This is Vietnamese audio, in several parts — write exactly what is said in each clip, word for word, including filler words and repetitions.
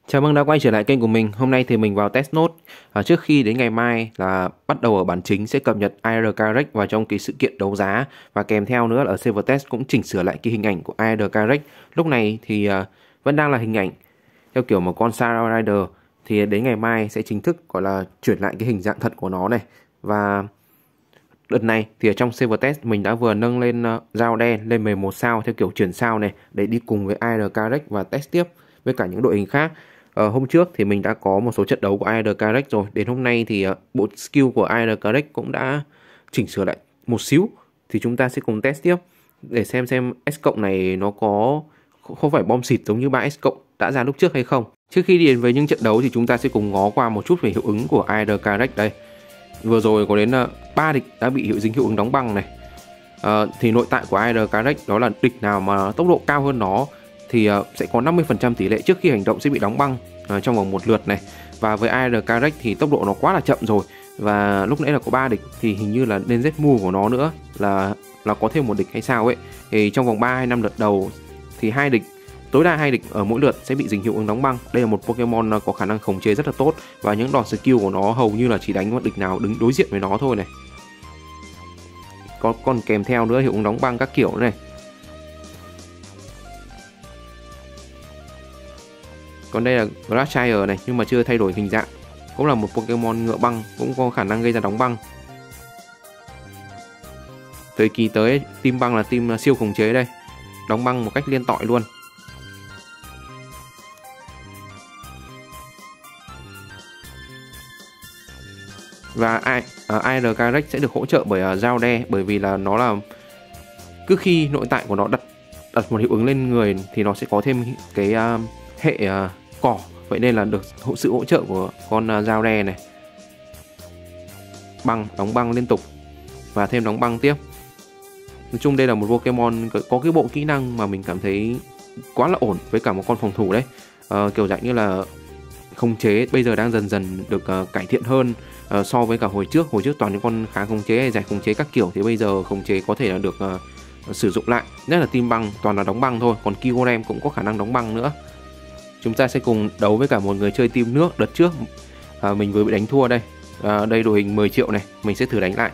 Chào mừng đã quay trở lại kênh của mình. Hôm nay thì mình vào test nốt. À, trước khi đến ngày mai là bắt đầu ở bản chính sẽ cập nhật i rờ Carrec vào trong cái sự kiện đấu giá, và kèm theo nữa là ở server test cũng chỉnh sửa lại cái hình ảnh của i rờ Carrec. Lúc này thì uh, vẫn đang là hình ảnh theo kiểu một con Star Rider, thì đến ngày mai sẽ chính thức gọi là chuyển lại cái hình dạng thật của nó này. Và đợt này thì ở trong server test mình đã vừa nâng lên uh, dao đen lên mười một sao theo kiểu chuyển sao này, để đi cùng với i rờ Carrec và test tiếp với cả những đội hình khác. Ờ, hôm trước thì mình đã có một số trận đấu của i rờ Carrec rồi. Đến hôm nay thì uh, bộ skill của i rờ Carrec cũng đã chỉnh sửa lại một xíu. Thì chúng ta sẽ cùng test tiếp để xem xem S cộng này nó có không phải bom xịt giống như ba S cộng đã ra lúc trước hay không. Trước khi đi đến với những trận đấu thì chúng ta sẽ cùng ngó qua một chút về hiệu ứng của i rờ Carrec đây. Vừa rồi có đến ba uh, địch đã bị hiệu dính hiệu ứng đóng băng này. Uh, thì nội tại của i rờ Carrec đó là địch nào mà tốc độ cao hơn nó thì uh, sẽ có năm mươi phần trăm tỷ lệ trước khi hành động sẽ bị đóng băng uh, trong vòng một lượt này. Và với i rờ Carrec thì tốc độ nó quá là chậm rồi, và lúc nãy là có ba địch thì hình như là lên Z-Move của nó nữa là là có thêm một địch hay sao ấy. Thì trong vòng ba hay năm lượt đầu thì hai địch, tối đa hai địch ở mỗi lượt sẽ bị dính hiệu ứng đóng băng. Đây là một Pokemon có khả năng khống chế rất là tốt, và những đòn skill của nó hầu như là chỉ đánh một địch nào đứng đối diện với nó thôi này. Có còn kèm theo nữa hiệu ứng đóng băng các kiểu nữa này. Còn đây là Glacier này, nhưng mà chưa thay đổi hình dạng. Cũng là một Pokemon ngựa băng, cũng có khả năng gây ra đóng băng. Thời kỳ tới, team băng là team siêu khống chế đây, đóng băng một cách liên tội luôn. Và i rờ Carrec sẽ được hỗ trợ bởi uh, dao đe, bởi vì là nó là cứ khi nội tại của nó đặt đặt một hiệu ứng lên người thì nó sẽ có thêm cái uh, hệ uh, cỏ, vậy nên là được hỗ sự hỗ trợ của con uh, dao đe này. Băng, đóng băng liên tục và thêm đóng băng tiếp. Nói chung đây là một Pokemon có cái bộ kỹ năng mà mình cảm thấy quá là ổn với cả một con phòng thủ đấy. Uh, kiểu dạng như là khống chế bây giờ đang dần dần được uh, cải thiện hơn uh, so với cả hồi trước. Hồi trước toàn những con khá khống chế hay giải khống chế các kiểu, thì bây giờ khống chế có thể là được uh, sử dụng lại. Nhất là team băng toàn là đóng băng thôi, còn Kyurem cũng có khả năng đóng băng nữa. Chúng ta sẽ cùng đấu với cả một người chơi team nước. Đợt trước à, mình vừa bị đánh thua đây. à, Đây đội hình mười triệu này, mình sẽ thử đánh lại.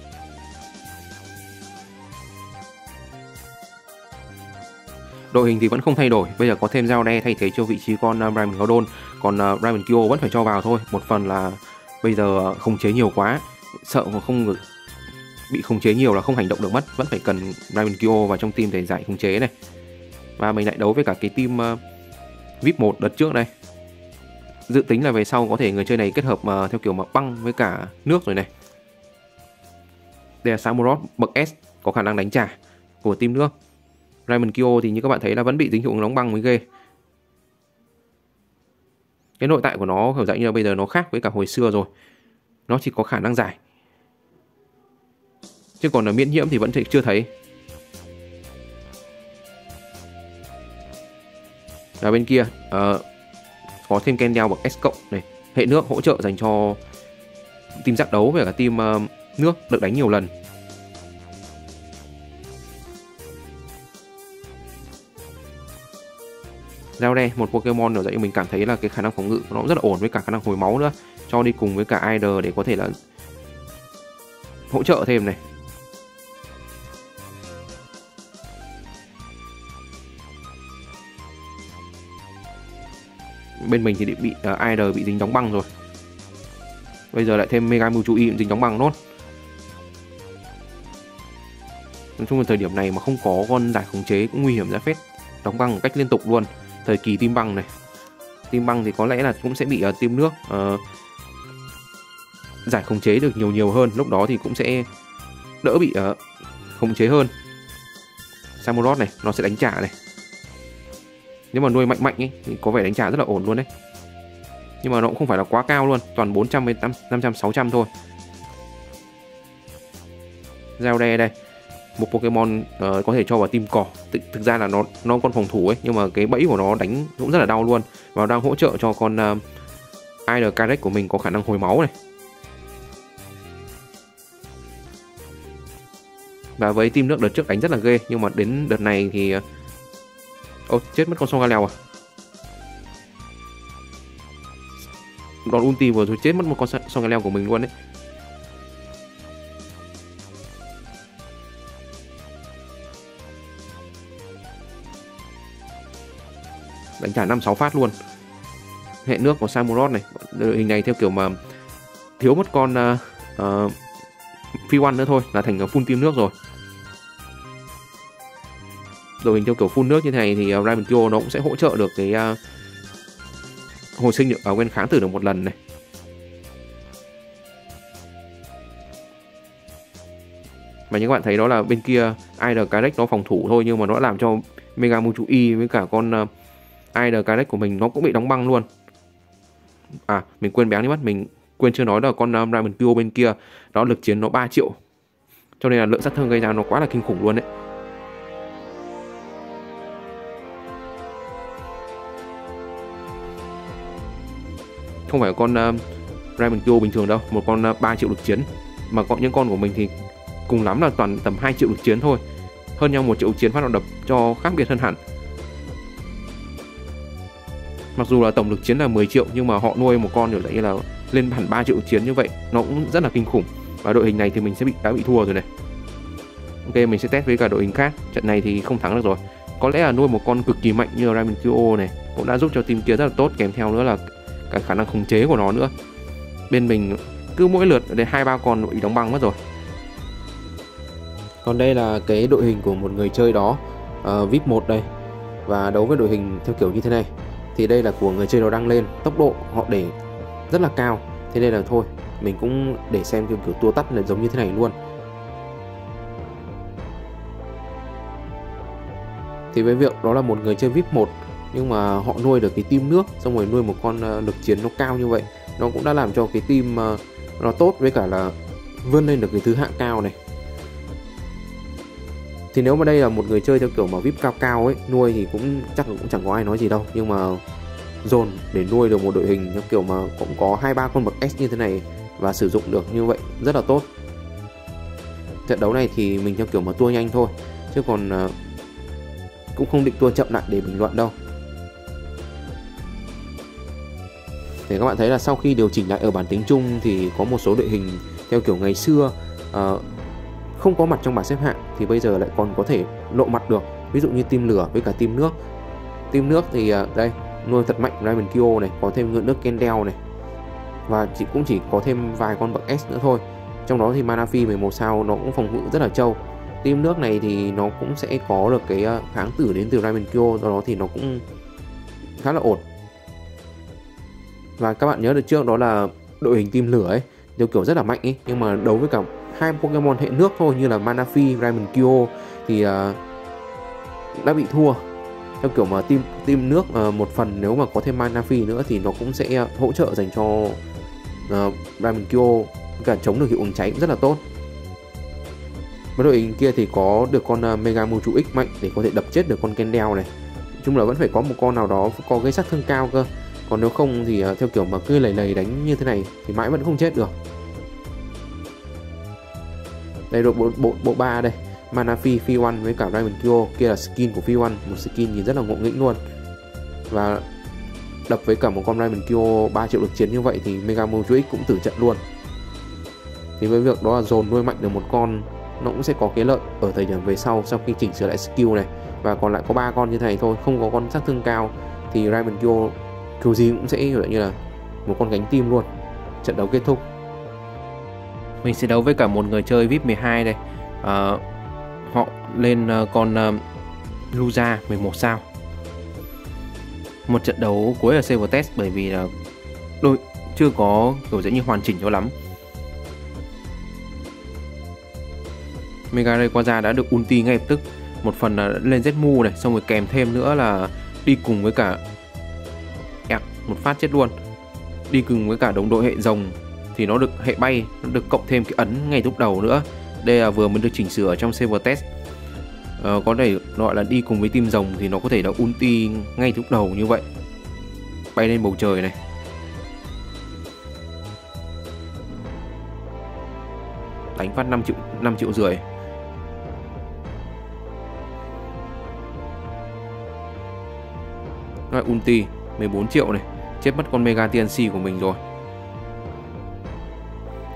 Đội hình thì vẫn không thay đổi, bây giờ có thêm dao đe thay thế cho vị trí con uh, Raimen Gaudon. Còn uh, Raimen Kyo vẫn phải cho vào thôi. Một phần là bây giờ khống chế nhiều quá, sợ mà không bị khống chế nhiều là không hành động được mất, vẫn phải cần Raimen Kyo vào trong team để giải khống chế này. Và mình lại đấu với cả cái team uh, vê i pê một đợt trước đây. Dự tính là về sau có thể người chơi này kết hợp mà theo kiểu mà băng với cả nước rồi này. Đây là Samurott bậc S, có khả năng đánh trả của team nước. Raimen Kyo thì như các bạn thấy là vẫn bị dính hiệu ứng đóng băng mới ghê. Cái nội tại của nó kiểu dạng như là bây giờ nó khác với cả hồi xưa rồi. Nó chỉ có khả năng giải, chứ còn là miễn nhiễm thì vẫn chưa thấy. Và bên kia uh, có thêm Kendall bậc S cộng này, hệ nước hỗ trợ dành cho team giác đấu với cả team uh, nước được đánh nhiều lần. Giao đe, một Pokemon ở dậy mình cảm thấy là cái khả năng phòng ngự của nó rất là ổn, với cả khả năng hồi máu nữa, cho đi cùng với cả i rờ để có thể là hỗ trợ thêm này. Bên mình thì bị uh, i rờ bị dính đóng băng rồi. Bây giờ lại thêm Mega Mewtwo E dính đóng băng nốt. Nói chung là thời điểm này mà không có con giải khống chế cũng nguy hiểm ra phết. Đóng băng một cách liên tục luôn. Thời kỳ team băng này, team băng thì có lẽ là cũng sẽ bị uh, team nước uh, giải khống chế được nhiều nhiều hơn. Lúc đó thì cũng sẽ đỡ bị uh, khống chế hơn. Samurott này, nó sẽ đánh trả này. Nếu mà nuôi mạnh mạnh ấy thì có vẻ đánh trả rất là ổn luôn đấy. Nhưng mà nó cũng không phải là quá cao luôn, toàn bốn trăm với năm trăm sáu trăm thôi. Giao đe đây, một Pokemon uh, có thể cho vào team cỏ. Thực, thực ra là nó nó con phòng thủ ấy, nhưng mà cái bẫy của nó đánh cũng rất là đau luôn. Và đang hỗ trợ cho con uh, i rờ Carrec của mình có khả năng hồi máu này. Và với team nước đợt trước đánh rất là ghê, nhưng mà đến đợt này thì ô, chết mất con Solgaleo à. đòn ulti vừa rồi chết mất một con Song Leo của mình luôn đấy. Đánh trả năm sáu phát luôn. Hệ nước của Samurott này. Đội hình này theo kiểu mà thiếu một con uh, uh, Phi One nữa thôi là thành full team nước rồi. Đội hình theo kiểu full nước như thế này thì uh, Raven Kyo nó cũng sẽ hỗ trợ được cái uh, hồi sinh được, uh, quên kháng tử được một lần này. Mà như các bạn thấy đó là bên kia i đê Carect nó phòng thủ thôi, nhưng mà nó làm cho Mega Muchui với cả con uh, i đê Carect của mình nó cũng bị đóng băng luôn. À, mình quên béo đi mất, mình quên chưa nói là con um, Raven Kyo bên kia đó lực chiến nó ba triệu. Cho nên là lượng sát thương gây ra nó quá là kinh khủng luôn đấy. Không phải con uh, Raven Kyo bình thường đâu, một con uh, ba triệu lực chiến. Mà có những con của mình thì cùng lắm là toàn tầm hai triệu lực chiến thôi. Hơn nhau một triệu lực chiến phát động đập cho khác biệt hơn hẳn. Mặc dù là tổng lực chiến là mười triệu nhưng mà họ nuôi một con kiểu như là lên hẳn ba triệu lực chiến như vậy, nó cũng rất là kinh khủng. Và đội hình này thì mình sẽ bị đã bị thua rồi này. Ok, mình sẽ test với cả đội hình khác. Trận này thì không thắng được rồi. Có lẽ là nuôi một con cực kỳ mạnh như là Raven Kyo này cũng đã giúp cho team kia rất là tốt, kèm theo nữa là cái khả năng khống chế của nó nữa. Bên mình cứ mỗi lượt đến hai ba con bị đóng băng mất rồi. Còn đây là cái đội hình của một người chơi đó, uh, vê i pê một đây. Và đấu với đội hình theo kiểu như thế này. Thì đây là của người chơi đó đăng lên, tốc độ họ để rất là cao. Thế nên là thôi, mình cũng để xem kiểu, kiểu tua tắt là giống như thế này luôn. Thì với việc đó là một người chơi vê i pê một, nhưng mà họ nuôi được cái team nước, xong rồi nuôi một con uh, lực chiến nó cao như vậy, nó cũng đã làm cho cái team uh, nó tốt, với cả là vươn lên được cái thứ hạng cao này. Thì nếu mà đây là một người chơi theo kiểu mà vê i pê cao cao ấy, nuôi thì cũng chắc là cũng chẳng có ai nói gì đâu. Nhưng mà dồn để nuôi được một đội hình theo kiểu mà cũng có hai ba con bậc S như thế này và sử dụng được như vậy rất là tốt. Trận đấu này thì mình theo kiểu mà tua nhanh thôi, chứ còn uh, cũng không định tua chậm lại để bình luận đâu. Thì các bạn thấy là sau khi điều chỉnh lại ở bản tính chung thì có một số đội hình theo kiểu ngày xưa uh, không có mặt trong bảng xếp hạng thì bây giờ lại còn có thể lộ mặt được. Ví dụ như team lửa với cả team nước. Team nước thì uh, đây nuôi thật mạnh Raven Kyo này, có thêm ngựa nước Kendall này, và chỉ cũng chỉ có thêm vài con bậc S nữa thôi. Trong đó thì Mana Phi mười một sao nó cũng phòng ngự rất là trâu. Team nước này thì nó cũng sẽ có được cái uh, kháng tử đến từ Raven Kyo, do đó thì nó cũng khá là ổn. Và các bạn nhớ được trước đó là đội hình team lửa ấy, theo kiểu rất là mạnh ấy, nhưng mà đấu với cả hai Pokemon hệ nước thôi như là Mana Phi, Raven Kyo thì uh, đã bị thua. Theo kiểu mà team team nước uh, một phần nếu mà có thêm Mana Phi nữa thì nó cũng sẽ hỗ trợ dành cho uh, Raven Kyo, cả chống được hiệu ứng cháy cũng rất là tốt. Với đội hình kia thì có được con uh, Mega Mewtwo X mạnh để có thể đập chết được con Kendall này. Nói chung là vẫn phải có một con nào đó có gây sát thương cao cơ. Còn nếu không thì uh, theo kiểu mà cứ lầy lầy đánh như thế này thì mãi vẫn không chết được. Đây đội bộ, bộ, bộ ba đây, Mana Phi, Phi One với cả Raven Kyo, kia là skin của Phi One, một skin nhìn rất là ngộ nghĩnh luôn. Và đập với cả một con Raven Kyo ba triệu lực chiến như vậy thì Mega Mewtwo X cũng tử trận luôn. Thì với việc đó là dồn nuôi mạnh được một con, nó cũng sẽ có cái lợi ở thời điểm về sau, sau khi chỉnh sửa lại skill này. Và còn lại có ba con như thế này thôi, không có con sát thương cao thì Raven Kyo kiểu gì cũng sẽ như là một con gánh team luôn. Trận đấu kết thúc. Mình sẽ đấu với cả một người chơi vê i pê mười hai đây. À, họ lên uh, con uh, Luza mười một sao. Một trận đấu cuối ở Silver Test, bởi vì là đôi chưa có kiểu dễ như hoàn chỉnh cho lắm. Mega Rayquaza đã được ulti ngay lập tức. Một phần là lên Zmu này, xong rồi kèm thêm nữa là đi cùng với cả Ảc, một phát chết luôn. Đi cùng với cả đồng đội hệ rồng thì nó được hệ bay, nó được cộng thêm cái ấn ngay lúc đầu nữa. Đây là vừa mới được chỉnh sửa ở trong Silver Test. Ờ, có thể gọi là đi cùng với team rồng thì nó có thể là ulti ngay lúc đầu như vậy, bay lên bầu trời này. Đánh phát năm triệu, năm triệu rưỡi. Rồi ulti mười bốn triệu này, chết mất con Mega tê en xê của mình rồi.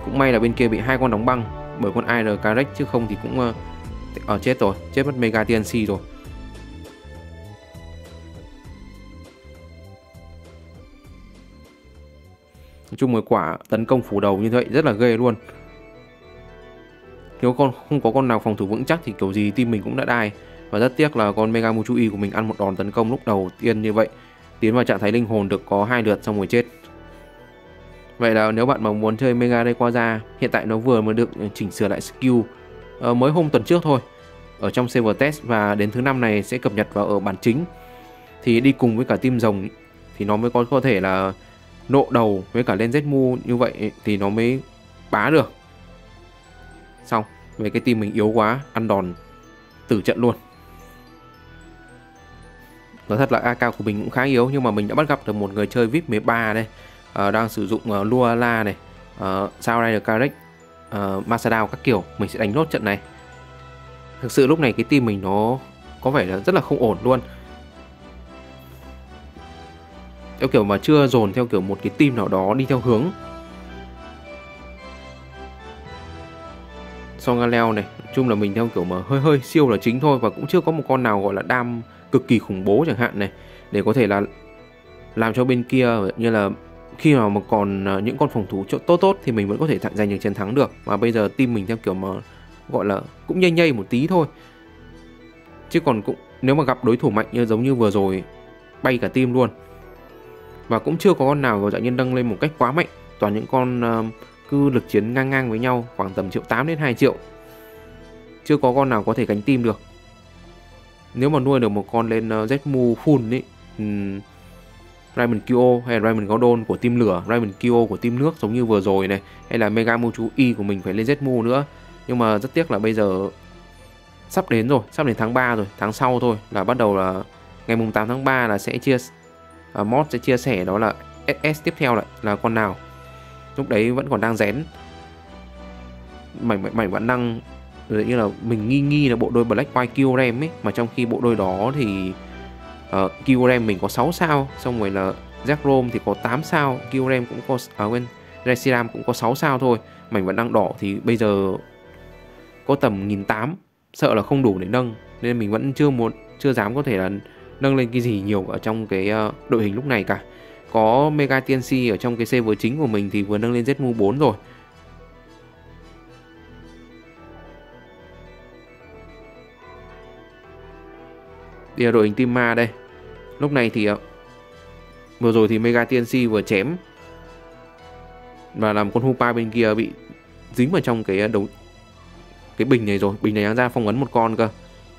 Cũng may là bên kia bị hai con đóng băng bởi con i rờ Carex, chứ không thì cũng ở uh, uh, chết rồi, chết mất Mega tê en xê rồi. Nói chung một quả tấn công phủ đầu như vậy rất là ghê luôn. Nếu con không có con nào phòng thủ vững chắc thì kiểu gì team mình cũng đã đai. Và rất tiếc là con Mega Muchui của mình ăn một đòn tấn công lúc đầu tiên như vậy, tiến vào trạng thái linh hồn được có hai lượt xong rồi chết. Vậy là nếu bạn mà muốn chơi Mega Rayquaza, hiện tại nó vừa mới được chỉnh sửa lại skill uh, mới hôm tuần trước thôi ở trong server test, và đến thứ năm này sẽ cập nhật vào ở bản chính, thì đi cùng với cả team rồng thì nó mới có có thể là nộ đầu với cả lên Zmu, như vậy thì nó mới bá được. Xong, về cái team mình yếu quá, ăn đòn tử trận luôn. Nói thật là a ca của mình cũng khá yếu, nhưng mà mình đã bắt gặp được một người chơi vê i pê mười ba đây, uh, đang sử dụng uh, Luala này, uh, Sao Rider Carex, uh, Masadao các kiểu. Mình sẽ đánh nốt trận này. Thực sự lúc này cái team mình nó có vẻ là rất là không ổn luôn. Theo kiểu mà chưa dồn theo kiểu một cái team nào đó đi theo hướng. Songaleo này, nói chung là mình theo kiểu mà hơi hơi siêu là chính thôi, và cũng chưa có một con nào gọi là đam cực kỳ khủng bố chẳng hạn này, để có thể là làm cho bên kia như là khi mà mà còn những con phòng thủ tốt tốt thì mình vẫn có thể giành được chiến thắng được. Và bây giờ team mình theo kiểu mà gọi là cũng nhây nhây một tí thôi, chứ còn cũng nếu mà gặp đối thủ mạnh như giống như vừa rồi bay cả team luôn. Và cũng chưa có con nào dạng nhân nâng lên một cách quá mạnh, toàn những con uh, cứ lực chiến ngang ngang với nhau, khoảng tầm triệu tám đến hai triệu. Chưa có con nào có thể gánh team được. Nếu mà nuôi được một con lên uh, Zmu full ấy, um, Raymond Kyo hay là Raymond Gordon của team lửa, Raymond Kyo của team nước giống như vừa rồi này, hay là Mega Muchui của mình phải lên Zmu nữa. Nhưng mà rất tiếc là bây giờ sắp đến rồi, sắp đến tháng ba rồi, tháng sau thôi là bắt đầu là ngày mùng tám tháng ba là sẽ chia uh, mod sẽ chia sẻ đó là ét ét tiếp theo lại là con nào. Lúc đấy vẫn còn đang rén mảnh mảnh vẫn đang như là mình nghi nghi là bộ đôi Black White Kyurem ấy, mà trong khi bộ đôi đó thì uh, Kyurem mình có sáu sao, xong rồi là Zekrom thì có tám sao, Kyurem cũng có à, quên Reshiram cũng có sáu sao thôi. Mảnh vẫn đang đỏ thì bây giờ có tầm một nghìn tám trăm, sợ là không đủ để nâng, nên mình vẫn chưa muốn chưa dám có thể là nâng lên cái gì nhiều ở trong cái uh, đội hình lúc này cả. Có Mega tê en xê ở trong cái server chính của mình thì vừa nâng lên Zmu bốn rồi. Đây là đội hình team ma đây. Lúc này thì uh, vừa rồi thì Mega tê en xê vừa chém và làm con Hupa bên kia bị dính vào trong cái đấu cái bình này rồi. Bình này đang ra phong ấn một con cơ.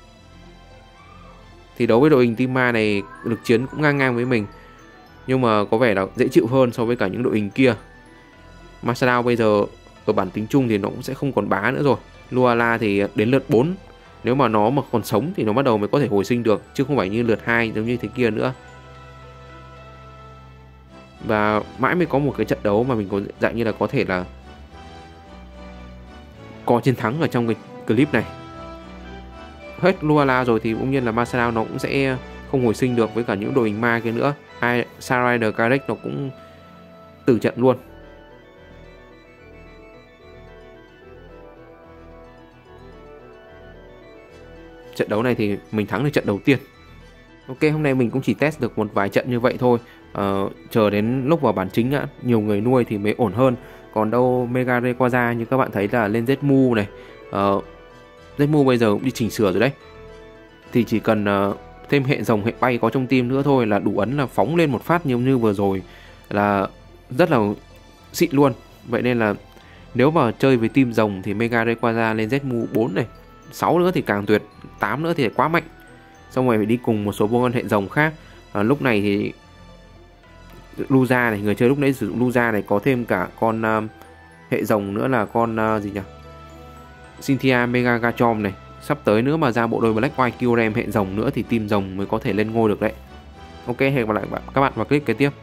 Thì đấu với đội hình team ma này lực chiến cũng ngang ngang với mình, nhưng mà có vẻ là dễ chịu hơn so với cả những đội hình kia. Masadao bây giờ ở bản tính chung thì nó cũng sẽ không còn bá nữa rồi. Luala thì đến lượt bốn, nếu mà nó mà còn sống thì nó bắt đầu mới có thể hồi sinh được, chứ không phải như lượt hai giống như thế kia nữa. Và mãi mới có một cái trận đấu mà mình có dạng như là có thể là có chiến thắng ở trong cái clip này. Hết Luala rồi thì cũng nhiên là Masadao nó cũng sẽ không hồi sinh được với cả những đội hình ma kia nữa. Hai Sao Rider Carex nó cũng tử trận luôn. Trận đấu này thì mình thắng được trận đầu tiên. Ok, hôm nay mình cũng chỉ test được một vài trận như vậy thôi. Ờ, chờ đến lúc vào bản chính á, nhiều người nuôi thì mới ổn hơn. Còn đâu Mega Rayquaza như các bạn thấy là lên Zmu này. Ờ, Zmu bây giờ cũng đi chỉnh sửa rồi đấy. Thì chỉ cần uh, thêm hệ rồng hệ bay có trong team nữa thôi là đủ ấn là phóng lên một phát như như vừa rồi là rất là xịn luôn. Vậy nên là nếu mà chơi với team rồng thì Mega Rayquaza lên Zmu bốn này, sáu nữa thì càng tuyệt, tám nữa thì quá mạnh. Xong rồi phải đi cùng một số bộ hệ rồng khác. À, lúc này thì Luza này, người chơi lúc nãy sử dụng Luza này có thêm cả con uh, hệ rồng nữa là con uh, gì nhỉ? Cynthia Mega Garchomp này. Sắp tới nữa mà ra bộ đôi Black White Kyurem hệ rồng nữa thì team rồng mới có thể lên ngôi được đấy. Ok, hẹn gặp lại các bạn vào clip kế tiếp.